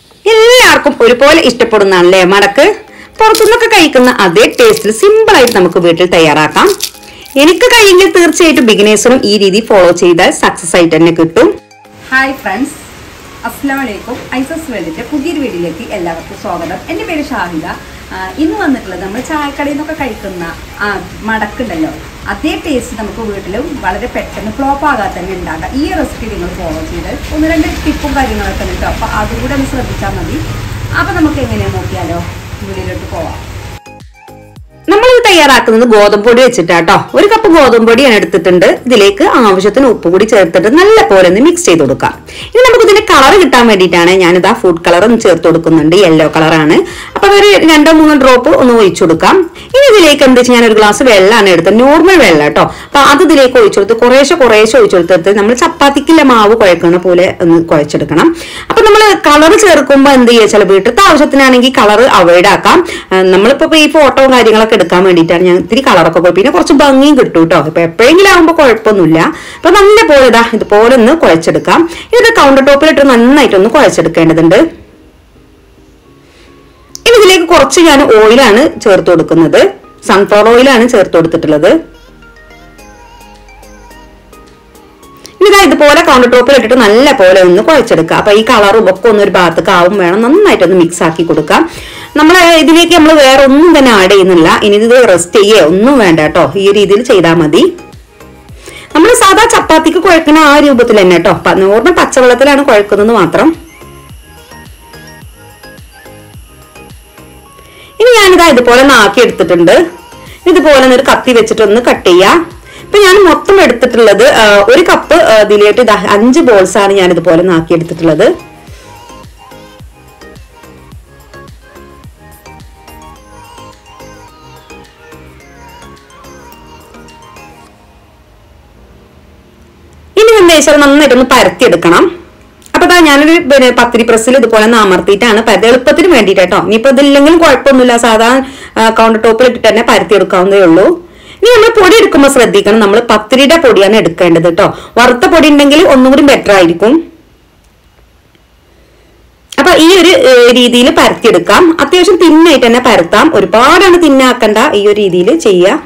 എല്ലാവർക്കും ഒരുപോലെ ഇഷ്ടപ്പെടുന്നതാണല്ലേ മടക്ക്. പുറത്തുനിന്നൊക്കെ കഴിക്കുന്ന അതേ ടേസ്റ്റിൽ സിമ്പിൾ ആയിട്ട് നമുക്ക് വീട്ടിൽ തയ്യാറാക്കാം. എനിക്ക് കഴിയെങ്കിൽ തീർച്ചയായിട്ടും ബിഗിനേഴ്സിനും ഈ രീതി ഫോളോ ചെയ്താൽ സക്സസ് ആയിട്ട് തന്നെ കിട്ടും. ഹായ് ഫ്രണ്ട്സ്, അസ്സലാമു അലൈക്കും. ഐസസ് വേൾഡിന്റെ പുതിയൊരു വീഡിയോയിലേക്ക് എല്ലാവർക്കും സ്വാഗതം. എൻ്റെ പേര് ഷാഹിദ. ഇന്ന് വന്നിട്ടുള്ളത് നമ്മൾ ചായക്കടയിൽ നിന്നൊക്കെ കഴിക്കുന്ന മടക്കുണ്ടല്ലോ, അതേ ടേസ്റ്റ് നമുക്ക് വീട്ടിലും വളരെ പെട്ടെന്ന് ഫ്ലോപ്പ് ആകാതെ തന്നെ ഉണ്ടാക്കാം. ഈ റെസിപ്പി നിങ്ങൾ ഫോളോ ചെയ്ത് 1-2 ടിപ്പും കാര്യങ്ങളൊക്കെ ഉണ്ട് കേട്ടോ. അപ്പോൾ അതുകൂടെ ഒന്ന് ശ്രദ്ധിച്ചാൽ മതി. അപ്പോൾ നമുക്ക് എങ്ങനെയാണ് നോക്കിയാലോ, വീഡിയോയിലോട്ട് പോവാം. നമ്മളിത് തയ്യാറാക്കുന്നത് ഗോതമ്പ് പൊടി വെച്ചിട്ടാട്ടോ. 1 കപ്പ് ഗോതമ്പ് പൊടിയാണ് എടുത്തിട്ടുണ്ട്. ഇതിലേക്ക് ആവശ്യത്തിന് ഉപ്പ് കൂടി ചേർത്തിട്ട് നല്ല പോലെ ഒന്ന് മിക്സ് ചെയ്ത് കൊടുക്കാം. ഇനി നമുക്ക് ഇതിന്റെ കളർ കിട്ടാൻ വേണ്ടിയിട്ടാണ് ഞാനിതാ ഫുഡ് കളർ ഒന്ന് ചേർത്ത് കൊടുക്കുന്നുണ്ട്. യെല്ലോ കളറാണ്. അപ്പൊ ഒരു 2-3 ഡ്രോപ്പ് ഒന്ന് ഒഴിച്ചു കൊടുക്കാം. ഇനി ഇതിലേക്ക് എന്താ വെച്ചാൽ ഞാൻ 1 ഗ്ലാസ് വെള്ളമാണ് എടുത്തത്, നോർമൽ വെള്ളം കേട്ടോ. അപ്പൊ അത് ഇതിലേക്ക് ഒഴിച്ചു കൊടുത്ത് കുറേശ്ശെ ഒഴിച്ചു കൊടുത്തിട്ട് നമ്മൾ ചപ്പാത്തിക്കുള്ള മാവ് കുഴക്കുന്ന പോലെ ഒന്ന് കുഴച്ചെടുക്കണം. അപ്പൊ നമ്മൾ കളർ ചേർക്കുമ്പോൾ എന്ത് ചെയ്യുക, വീട്ടിലത്തെ ആവശ്യത്തിനാണെങ്കിൽ കളർ അവോയ്ഡ് ആക്കാം. നമ്മളിപ്പോ ഈ ഫോട്ടോ കാര്യങ്ങളൊക്കെ എടുക്കാൻ വേണ്ടിയിട്ടാണ് ഞാൻ ഇത്തിരി കളറൊക്കെ പോയി, പിന്നെ കുറച്ച് ഭംഗിയും കിട്ടും കേട്ടോ. ഇപ്പൊ എപ്പോഴെങ്കിലും ആകുമ്പോൾ കുഴപ്പമൊന്നുമില്ല. അപ്പൊ നല്ല പോലെ ഇതുപോലെ ഒന്ന് കുഴച്ചെടുക്കാം. ഇത് കൗണ്ടർ ടോപ്പിലിട്ട് നന്നായിട്ടൊന്ന് കുഴച്ചെടുക്കേണ്ടതുണ്ട്. ഇനി ഇതിലേക്ക് കുറച്ച് ഞാൻ ഓയിലാണ് ചേർത്ത് കൊടുക്കുന്നത്. സൺഫ്ലവർ ഓയിലാണ് ചേർത്ത് കൊടുത്തിട്ടുള്ളത്. ഇതാ ഇതുപോലെ കൗണ്ടർ ടോപ്പിൽ ഇട്ടിട്ട് നല്ല പോലെ ഒന്ന് കുഴച്ചെടുക്കുക. അപ്പൊ ഈ കളറും ഒക്കെ ഒന്ന് ഒരു ഭാഗത്തേക്ക് ആവും വേണം. നന്നായിട്ടൊന്ന് മിക്സ് ആക്കി കൊടുക്കാം. ഇതിലേക്ക് നമ്മൾ വേറെ ഒന്നും തന്നെ ആഡ് ചെയ്യുന്നില്ല. ഇനി ഇത് റെസ്റ്റ് ചെയ്യേ ഒന്നും വേണ്ട കേട്ടോ. ഈ രീതിയിൽ ചെയ്താൽ മതി. നമ്മൾ സാധാ ചപ്പാത്തിക്ക് കുഴക്കുന്ന ആ രൂപത്തിൽ തന്നെ കേട്ടോ. നോർമൽ പച്ചവെള്ളത്തിലാണ് കുഴക്കുന്നത് മാത്രം. ഇനി ഞാനിതാ ഇതുപോലെ നാക്കി എടുത്തിട്ടുണ്ട്. ഇതുപോലെ ഒരു കത്തി വെച്ചിട്ടൊന്ന് കട്ട് ചെയ്യാം. ഇപ്പൊ ഞാൻ മൊത്തം എടുത്തിട്ടുള്ളത് 1 കപ്പ് ഇതിലേക്ക് 5 ബോൾസ് ആണ് ഞാൻ ഇതുപോലെ നാക്കി എടുത്തിട്ടുള്ളത്. ഇനി എന്താ വെച്ചാൽ നന്നായിട്ടൊന്ന് പരത്തിയെടുക്കണം. അപ്പൊ ഞാനൊരു പത്തിരി പ്രസ്സിൽ ഇതുപോലെ അമർത്തിയിട്ടാണ് പരത്തി, എളുപ്പത്തിന് വേണ്ടിയിട്ട് കേട്ടോ. ഇനിയിപ്പോ ഇതില്ലെങ്കിലും കുഴപ്പമൊന്നുമില്ല, സാധാരണ കൗണ്ടർ ടോപ്പിൽ ഇട്ടിട്ട് തന്നെ പരത്തിയെടുക്കാവുന്നതേ ഉള്ളൂ. ഇനി നമ്മൾ പൊടി എടുക്കുമ്പോൾ ശ്രദ്ധിക്കണം, നമ്മൾ പത്തിരിയുടെ പൊടിയാണ് എടുക്കേണ്ടത് കേട്ടോ. വറുത്ത പൊടി ഉണ്ടെങ്കിൽ ഒന്നും കൂടി ബെറ്റർ ആയിരിക്കും. അപ്പൊ ഈ ഒരു രീതിയിൽ പരത്തിയെടുക്കാം. അത്യാവശ്യം തിന്നായിട്ട് തന്നെ പരത്താം, ഒരുപാടാണ് തിന്നാക്കണ്ട. ഈ ഒരു രീതിയിൽ ചെയ്യാം.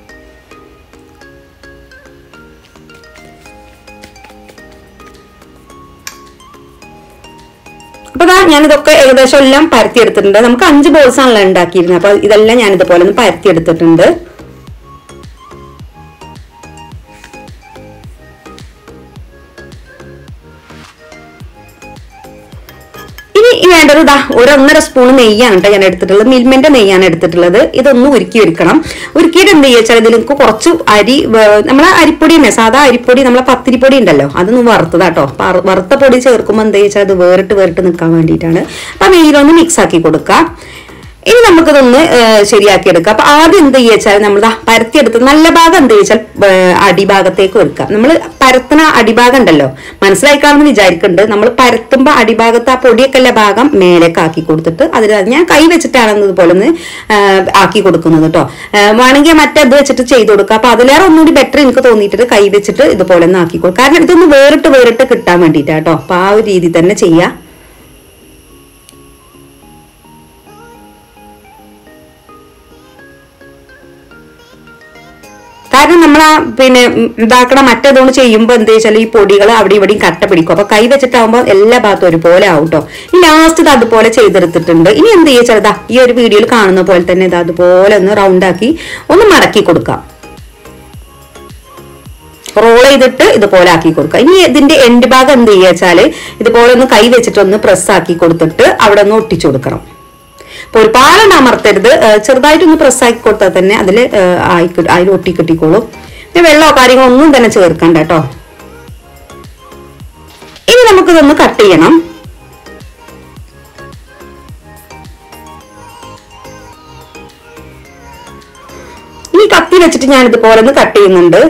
അപ്പൊ ഞാനിതൊക്കെ ഏകദേശം എല്ലാം പരത്തിയെടുത്തിട്ടുണ്ട്. നമുക്ക് 5 ബോൾസ് ആണല്ലോ ഉണ്ടാക്കിയിരുന്നത്. അപ്പൊ ഇതെല്ലാം ഞാൻ ഇതുപോലെ ഒന്ന് പരത്തിയെടുത്തിട്ടുണ്ട്. ഇനി വേണ്ടത് 1-1.5 സ്പൂൺ നെയ്യാണ് കേട്ടോ ഞാൻ എടുത്തിട്ടുള്ളത്. മിൽമന്റെ നെയ്യാണ് എടുത്തിട്ടുള്ളത്. ഇതൊന്ന് ഉരുക്കിയെടുക്കണം. ഉരുക്കിയിട്ട് എന്ത് ചെയ്യുക, ഇതിലേക്ക് കുറച്ച് അരി, നമ്മളെ അരിപ്പൊടി തന്നെ, സാധാ അരിപ്പൊടി, നമ്മളെ പത്തിരിപ്പൊടി ഉണ്ടല്ലോ, അതൊന്ന് വറുത്തതാട്ടോ. വറുത്ത പൊടി ചേർക്കുമ്പോൾ എന്താ വെച്ചാൽ അത് വേറിട്ട് നിൽക്കാൻ വേണ്ടിയിട്ടാണ്. അപ്പൊ നെയ്യിലൊന്ന് മിക്സ് ആക്കി കൊടുക്കാം. ഇനി നമുക്കിതൊന്ന് ശരിയാക്കി എടുക്കാം. അപ്പൊ ആദ്യം എന്ത് ചെയ്യുക, നമ്മൾ പരത്തിയെടുത്ത് നല്ല ഭാഗം എന്ത് വെച്ചാൽ അടിഭാഗത്തേക്ക് വെക്കാം. നമ്മൾ പരത്തുന്ന അടിഭാഗം ഉണ്ടല്ലോ, മനസ്സിലായിക്കാണെന്ന് വിചാരിക്കുന്നുണ്ട്. നമ്മൾ പരത്തുമ്പോൾ അടിഭാഗത്ത് ആ പൊടിയൊക്കെ ഉള്ള ഭാഗം മേലേക്ക് ആക്കി കൊടുത്തിട്ട് അതിൽ ഞാൻ കൈ വെച്ചിട്ടാണ് ഇതുപോലെ ഒന്ന് ആക്കി കൊടുക്കുന്നത് കേട്ടോ. വേണമെങ്കിൽ മറ്റേത് വെച്ചിട്ട് ചെയ്ത് കൊടുക്കുക. അപ്പൊ അതിലേറെ ഒന്നുകൂടി ബെറ്റർ എനിക്ക് തോന്നിയിട്ട് കൈ വെച്ചിട്ട് ഇതുപോലെ ഒന്ന് ആക്കി കൊടുക്കുക. കാരണം ഇതൊന്ന് വേറിട്ട് കിട്ടാൻ വേണ്ടിയിട്ടാട്ടോ. അപ്പൊ ആ ഒരു രീതി തന്നെ ചെയ്യാം. കാരണം നമ്മൾ ഇതാക്കണ മറ്റേതുകൊണ്ട് ചെയ്യുമ്പോൾ എന്താ വെച്ചാൽ ഈ പൊടികൾ അവിടെ ഇവിടെയും കട്ട പിടിക്കും. അപ്പൊ കൈ വെച്ചിട്ടാകുമ്പോൾ എല്ലാ ഭാഗത്തും ഒരുപോലെ ആവും കേട്ടോ. ഈ ലാസ്റ്റ് ഇത് അതുപോലെ ചെയ്തെടുത്തിട്ടുണ്ട്. ഇനി എന്ത് ചെയ്യുക, ഈ ഒരു വീഡിയോയിൽ കാണുന്ന പോലെ തന്നെ ഇത് അതുപോലെ ഒന്ന് റൗണ്ട് ആക്കി ഒന്ന് മടക്കി കൊടുക്കാം. റോൾ ചെയ്തിട്ട് ഇതുപോലെ ആക്കി കൊടുക്കുക. ഇനി ഇതിന്റെ എൻഡ് ഭാഗം എന്ത് ചെയ്യുക, ഇതുപോലെ ഒന്ന് കൈ വെച്ചിട്ടൊന്ന് പ്രസ് ആക്കി കൊടുത്തിട്ട് അവിടെ ഒന്ന് ഒട്ടിച്ചു കൊടുക്കണം. അപ്പൊ ഒരുപാട് അമർത്തരുത്, ചെറുതായിട്ടൊന്ന് പ്രസ്സാക്കി കൊടുത്താൽ തന്നെ അതിൽ ഒട്ടി കിട്ടിക്കോളും. പിന്നെ വെള്ളമോ കാര്യങ്ങളോ ഒന്നും തന്നെ ചേർക്കണ്ട കേട്ടോ. ഇനി നമുക്കിതൊന്ന് കട്ട് ചെയ്യണം. ഈ കത്തി വെച്ചിട്ട് ഞാൻ ഇതുപോലെ ഒന്ന് കട്ട് ചെയ്യുന്നുണ്ട്.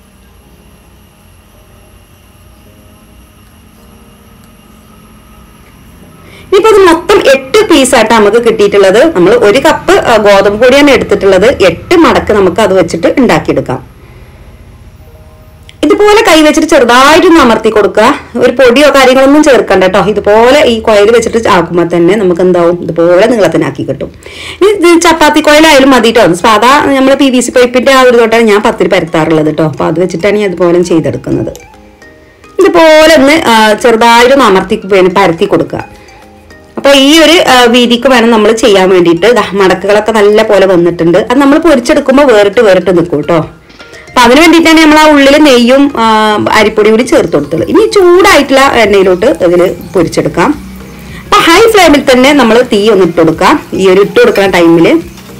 ഇനിയിപ്പോ ഇത് മൊത്തം 8 പീസായിട്ട് നമുക്ക് കിട്ടിയിട്ടുള്ളത്. നമ്മൾ 1 കപ്പ് ഗോതമ്പ് പൊടിയാണ് എടുത്തിട്ടുള്ളത്. 8 മടക്ക് നമുക്ക് അത് വെച്ചിട്ട് ഉണ്ടാക്കിയെടുക്കാം. ഇത് ഇതുപോലെ കൈ വെച്ചിട്ട് ചെറുതായിട്ടൊന്ന് അമർത്തി കൊടുക്കുക. ഒരു പൊടിയോ കാര്യങ്ങളൊന്നും ചേർക്കണ്ട കേട്ടോ. ഇതുപോലെ ഈ കോയിൽ വെച്ചിട്ട് ആക്കുമ്പോൾ തന്നെ നമുക്ക് എന്താവും, ഇതുപോലെ നീളത്തിനാക്കി കിട്ടും. ഇനി ചപ്പാത്തി കോയിലായാലും മതി കേട്ടോ. സാധാ നമ്മൾ PVC പൈപ്പിന്റെ ആ ഒരു തൊട്ടാണ് ഞാൻ പത്തിരി പരത്താറുള്ളത് കേട്ടോ. അപ്പൊ അത് വെച്ചിട്ടാണ് ഞാൻ ഇതുപോലെ ചെയ്തെടുക്കുന്നത്. ഇതുപോലെ ഒന്ന് ചെറുതായിട്ടൊന്ന് അമർത്തി പരത്തി കൊടുക്കുക. അപ്പൊ ഈ ഒരു വീതിക്ക് വേണം നമ്മൾ ചെയ്യാൻ വേണ്ടിയിട്ട്. മടക്കുകളൊക്കെ നല്ല പോലെ വന്നിട്ടുണ്ട്. അത് നമ്മൾ പൊരിച്ചെടുക്കുമ്പോൾ വേറിട്ട് നിൽക്കും കേട്ടോ. അപ്പൊ അതിന് വേണ്ടിയിട്ടാണ് നമ്മൾ ആ ഉള്ളിൽ നെയ്യും അരിപ്പൊടി കൂടി ചേർത്ത് കൊടുത്തത്. ഇനി ചൂടായിട്ടുള്ള എണ്ണയിലോട്ട് ഇതിൽ പൊരിച്ചെടുക്കാം. അപ്പൊ ഹൈ ഫ്ലെയിമിൽ തന്നെ നമ്മൾ തീ ഒന്ന് ഇട്ട് കൊടുക്കാം. ഈ ഒരു ഇട്ട് കൊടുക്കുന്ന ടൈമില്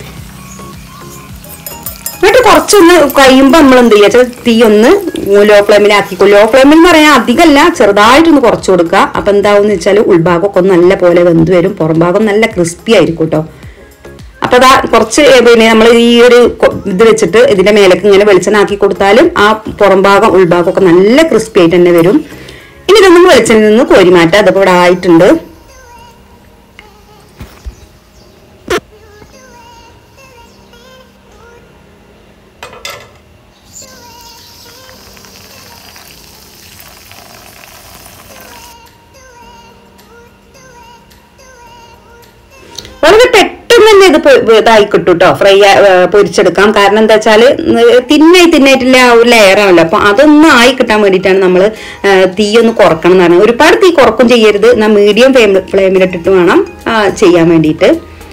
എന്നിട്ട് കുറച്ചൊന്ന് കഴിയുമ്പോൾ നമ്മൾ എന്ത് ചെയ്യുക, തീ ഒന്ന് ലോ ഫ്ലെയിമിലാക്കിക്കോ. ലോ ഫ്ലെയിമിൽ എന്ന് പറയാൻ അധികമല്ല, ചെറുതായിട്ടൊന്ന് കുറച്ച് കൊടുക്കുക. അപ്പൊ എന്താവെന്ന് വെച്ചാൽ ഉൾഭാഗമൊക്കെ ഒന്ന് നല്ല പോലെ വെന്ത് വരും, പുറം ഭാഗം നല്ല ക്രിസ്പി ആയിരിക്കും കേട്ടോ. അപ്പൊ അതാ കുറച്ച് പിന്നെ നമ്മൾ ഈ ഒരു ഇത് വെച്ചിട്ട് ഇതിന്റെ മേലേക്ക് ഇങ്ങനെ വെളിച്ചെണ്ണ ആക്കി കൊടുത്താലും ആ പുറം ഭാഗം ഉൾഭാഗം ഒക്കെ നല്ല ക്രിസ്പി ആയിട്ട് തന്നെ വരും. ഇനി ഇതൊന്നും വെളിച്ചെണ്ണയിൽ നിന്ന് കോരി മാറ്റാം. അതൊക്കെ ഇവിടെ ആയിട്ടുണ്ട്. വളരെ പെട്ടെന്ന് തന്നെ ഇത് ഇതായി കിട്ടും കേട്ടോ. ഫ്രൈ പൊരിച്ചെടുക്കാം. കാരണം എന്താ വെച്ചാല് തിന്നായിട്ടുള്ള ആ ഒരു ലെയറാണല്ലോ. അപ്പൊ അതൊന്നും ആയി കിട്ടാൻ വേണ്ടിയിട്ടാണ് നമ്മൾ തീ ഒന്ന് കുറക്കണം എന്ന് പറഞ്ഞാൽ. ഒരുപാട് തീ കുറക്കും ചെയ്യരുത്. മീഡിയം ഫ്ലെയിമിലിട്ടിട്ട് വേണം ചെയ്യാൻ വേണ്ടിയിട്ട്.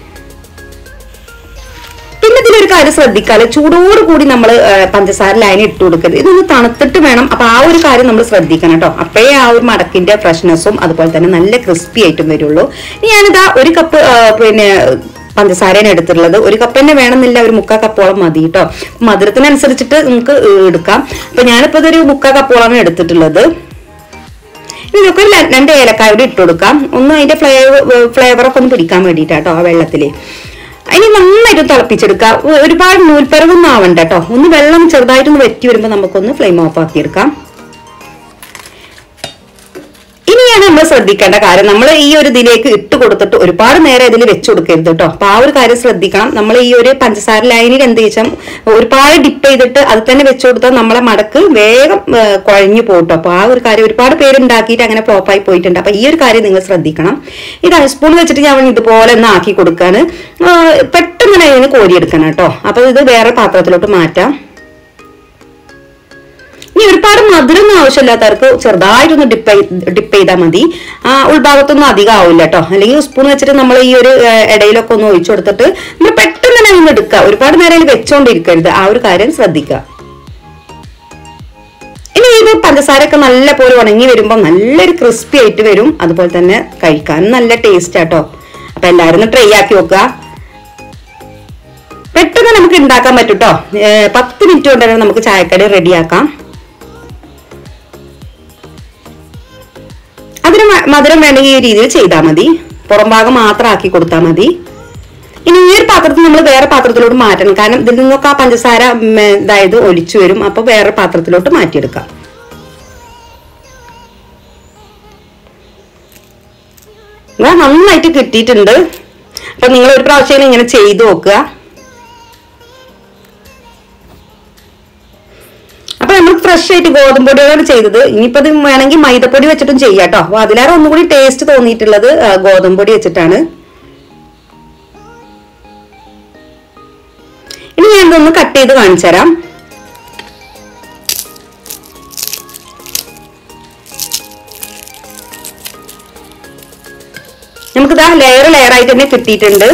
പിന്നെ ഇതിലൊരു കാര്യം ശ്രദ്ധിക്കാല്, ചൂടോട് കൂടി നമ്മൾ പഞ്ചസാര ലൈൻ ഇട്ട് കൊടുക്കരുത്. ഇതൊന്ന് തണുത്തിട്ട് വേണം. അപ്പൊ ആ ഒരു കാര്യം നമ്മൾ ശ്രദ്ധിക്കണം കേട്ടോ. അപ്പോഴേ ആ ഒരു മടക്കിന്റെ ഫ്രഷ്നെസ്സും അതുപോലെ തന്നെ നല്ല ക്രിസ്പി ആയിട്ടും വരുള്ളൂ. ഞാനിതാ ഒരു കപ്പ് പിന്നെ പഞ്ചസാരയാണ് എടുത്തിട്ടുള്ളത്. ഒരു കപ്പ് തന്നെ വേണമെന്നില്ല, ഒരു 3/4 കപ്പോളം മതി കേട്ടോ. മധുരത്തിനനുസരിച്ചിട്ട് നമുക്ക് എടുക്കാം. അപ്പൊ ഞാനിപ്പോ ഇതൊരു 3/4 കപ്പോളാണ് എടുത്തിട്ടുള്ളത്. ഇതൊക്കെ 2 ഏലക്കായ കൂടി ഇട്ട് കൊടുക്കാം. ഒന്ന് അതിന്റെ ഫ്ലേവറൊക്കെ ഒന്ന് പിടിക്കാൻ വേണ്ടിയിട്ടാട്ടോ ആ വെള്ളത്തില്. ഇനി നന്നായിട്ട് തിളപ്പിച്ചെടുക്കാം. ഒരുപാട് നൂൽപ്പരവൊന്നും ആവണ്ട കേട്ടോ. ഒന്ന് വെള്ളം ചെറുതായിട്ടൊന്ന് വറ്റി വരുമ്പോൾ നമുക്കൊന്ന് ഫ്ലെയിം ഓഫ് ആക്കിയെടുക്കാം. ഇനിയാണ് നമ്മൾ ശ്രദ്ധിക്കേണ്ട കാര്യം, നമ്മൾ ഈ ഒരു ഇതിലേക്ക് ഇട്ട് കൊടുത്തിട്ട് ഒരുപാട് നേരം ഇതിൽ വെച്ച് കൊടുക്കരുത് കേട്ടോ. അപ്പൊ ആ ഒരു കാര്യം ശ്രദ്ധിക്കണം. നമ്മൾ ഈ ഒരു പഞ്ചസാര ലൈനിൽ എന്ത് വെച്ചാൽ ഒരുപാട് ഡിപ്പ് ചെയ്തിട്ട് അത് തന്നെ വെച്ച് കൊടുത്താൽ നമ്മളെ മടക്ക് വേഗം കുഴഞ്ഞു പോട്ടോ. അപ്പൊ ആ ഒരു കാര്യം ഒരുപാട് പേര് ഉണ്ടാക്കിയിട്ട് അങ്ങനെ ഫ്ലോപ്പായി പോയിട്ടുണ്ട്. അപ്പൊ ഈ ഒരു കാര്യം നിങ്ങൾ ശ്രദ്ധിക്കണം. ഇത് സ്പൂൺ വെച്ചിട്ട് ഞാൻ ഇതുപോലെ ഒന്ന് ആക്കി കൊടുക്കാണ്. പെട്ടെന്ന് തന്നെ ഇതിന് കോരിയെടുക്കണം കേട്ടോ. അപ്പൊ ഇത് വേറെ പാത്രത്തിലോട്ട് മാറ്റാം. ഇനി ഒരുപാട് മധുരമൊന്നും ആവശ്യമില്ലാത്തവർക്ക് ചെറുതായിട്ടൊന്ന് ഡിപ്പ് ചെയ്താൽ മതി. ഉൾഭാഗത്തൊന്നും അധികം ആവില്ല കേട്ടോ. അല്ലെങ്കിൽ സ്പൂൺ വെച്ചിട്ട് നമ്മൾ ഈ ഒരു ഇടയിലൊക്കെ ഒന്ന് ഒഴിച്ചു കൊടുത്തിട്ട് നമ്മൾ പെട്ടെന്ന് തന്നെ ഒന്ന് എടുക്കുക. ഒരുപാട് നേരം വെച്ചോണ്ടിരിക്കരുത്. ആ ഒരു കാര്യം ശ്രദ്ധിക്കുക. ഇനി ഇത് പഞ്ചസാരയൊക്കെ നല്ല പോലെ ഉണങ്ങി വരുമ്പോൾ നല്ലൊരു ക്രിസ്പി ആയിട്ട് വരും. അതുപോലെ തന്നെ കഴിക്കാനും നല്ല ടേസ്റ്റ് ആട്ടോ. അപ്പൊ എല്ലാവരും ഒന്ന് ട്രൈ ആക്കി നോക്കുക. പെട്ടെന്ന് നമുക്ക് ഉണ്ടാക്കാൻ പറ്റും കേട്ടോ. 10 മിനിറ്റ് കൊണ്ട് തന്നെ നമുക്ക് ചായക്കടി റെഡിയാക്കാം. അതിന് മധുരം വേണമെങ്കിൽ ഈ രീതിയിൽ ചെയ്താൽ മതി. പുറം ഭാഗം മാത്രം ആക്കി കൊടുത്താൽ മതി. ഇനി ഈ ഒരു പാത്രത്തിൽ നമ്മൾ വേറെ പാത്രത്തിലോട്ട് മാറ്റണം. കാരണം ഇതിൽ നിന്നൊക്കെ ആ പഞ്ചസാര ഇതായത് ഒലിച്ചു വരും. അപ്പൊ വേറെ പാത്രത്തിലോട്ട് മാറ്റിയെടുക്കാം. നന്നായിട്ട് കിട്ടിയിട്ടുണ്ട്. അപ്പൊ നിങ്ങൾ ഒരു പ്രാവശ്യം ഇങ്ങനെ ചെയ്തു നോക്കുക. അപ്പൊ നമ്മൾ ഫ്രഷ് ആയിട്ട് ഗോതമ്പൊടിയാണ് ചെയ്തത്. ഇനിയിപ്പോ ഇത് വേണമെങ്കിൽ മൈദപ്പൊടി വെച്ചിട്ടും ചെയ്യാം കേട്ടോ. അപ്പൊ അതിലേറെ ഒന്നുകൂടി ടേസ്റ്റ് തോന്നിയിട്ടുള്ളത് ഗോതമ്പൊടി വെച്ചിട്ടാണ്. ഇനി ഞാൻ ഇതൊന്ന് കട്ട് ചെയ്ത് കാണിച്ചു തരാം. നമുക്കിതാ ലെയർ ആയിട്ട് തന്നെ കിട്ടിയിട്ടുണ്ട്.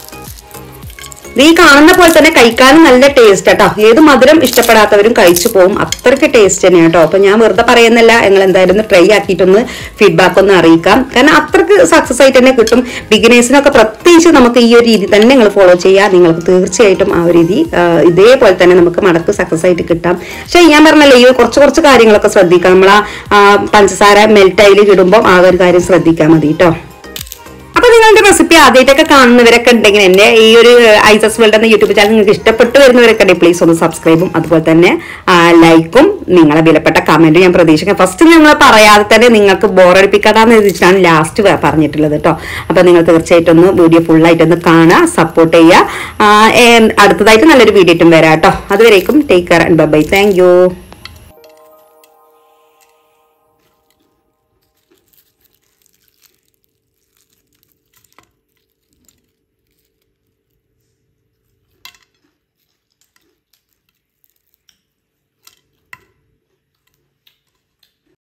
ഈ കാണുന്ന പോലെ തന്നെ കഴിക്കാനും നല്ല ടേസ്റ്റ് കേട്ടോ. ഏത് മധുരം ഇഷ്ടപ്പെടാത്തവരും കഴിച്ചു പോകും. അത്രയ്ക്ക് ടേസ്റ്റ് തന്നെയാണ് കേട്ടോ. അപ്പൊ ഞാൻ വെറുതെ പറയുന്നില്ല, നിങ്ങൾ എന്തായാലും ട്രൈ ആക്കിയിട്ടൊന്ന് ഫീഡ്ബാക്ക് ഒന്ന് അറിയിക്കാം. കാരണം അത്രയ്ക്ക് സക്സസ് ആയിട്ട് തന്നെ കിട്ടും. ബിഗിനേഴ്സിനൊക്കെ പ്രത്യേകിച്ച് നമുക്ക് ഈ ഒരു രീതി തന്നെ നിങ്ങൾ ഫോളോ ചെയ്യുക. നിങ്ങൾക്ക് തീർച്ചയായിട്ടും ആ ഒരു രീതി ഇതേപോലെ തന്നെ നമുക്ക് മടക്ക് സക്സസ് ആയിട്ട് കിട്ടാം. പക്ഷെ ഞാൻ പറഞ്ഞല്ലോ, ഈ കുറച്ച് കാര്യങ്ങളൊക്കെ ശ്രദ്ധിക്കാം. നമ്മൾ ആ പഞ്ചസാര മെൽറ്റായിൽ ഇടുമ്പോൾ ആ ഒരു കാര്യം ശ്രദ്ധിക്കാൻ മതി കേട്ടോ. അപ്പൊ നിങ്ങളുടെ റെസിപ്പി ആദ്യമായിട്ടൊക്കെ കാണുന്നവരൊക്കെ ഉണ്ടെങ്കിൽ എന്റെ ഈ ഒരു ഐസസ് വേൾഡ് എന്ന യൂട്യൂബ് ചാനൽ നിങ്ങൾക്ക് ഇഷ്ടപ്പെട്ടു വരുന്നവരൊക്കെ ഉണ്ടെങ്കിൽ പ്ലീസ് ഒന്ന് സബ്സ്ക്രൈബും അതുപോലെ തന്നെ ലൈക്കും നിങ്ങളെ വിലപ്പെട്ട കമന്റും ഞാൻ പ്രതീക്ഷിക്കാം. ഫസ്റ്റ് നിങ്ങൾ പറയാതെ തന്നെ നിങ്ങൾക്ക് ബോറടിപ്പിക്കാതാന്ന് വെച്ചിട്ടാണ് ലാസ്റ്റ് പറഞ്ഞിട്ടുള്ളത് കേട്ടോ. അപ്പൊ നിങ്ങൾ തീർച്ചയായിട്ടും ഒന്ന് വീഡിയോ ഫുള്ളായിട്ടൊന്ന് കാണുക, സപ്പോർട്ട് ചെയ്യുക. അടുത്തതായിട്ട് നല്ലൊരു വീഡിയോ ഇട്ടും വരാം കേട്ടോ. അതുവരേക്കും take care and bye. Thank U.